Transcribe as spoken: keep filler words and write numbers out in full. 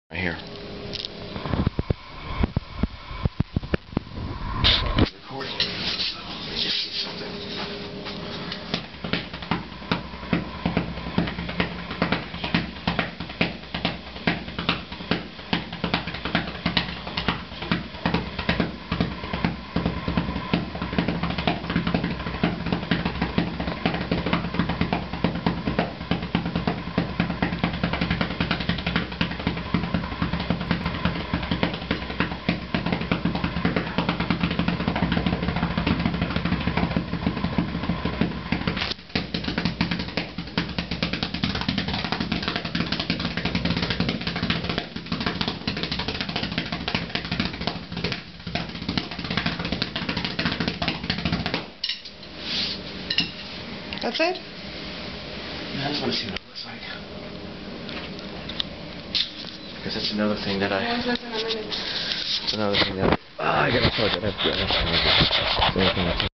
Right here. That's it? Yeah, I just want to see what it looks like. Because that's another thing that I... That's another thing that I... Oh, I gotta charge it. That's good. That's good.